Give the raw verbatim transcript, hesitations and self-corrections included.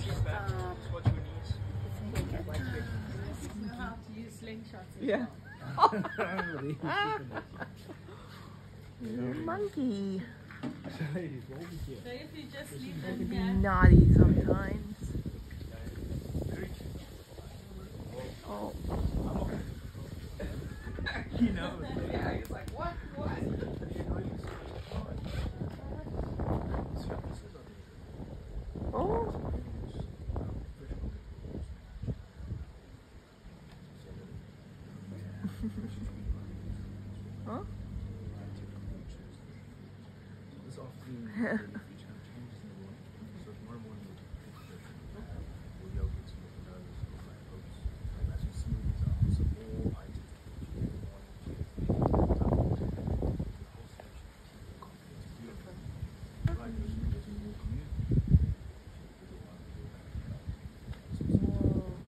Yeah. Monkey. So if you just leave They them can be here. naughty sometimes. Oh. You know, yeah, he's like, what? What? Oh.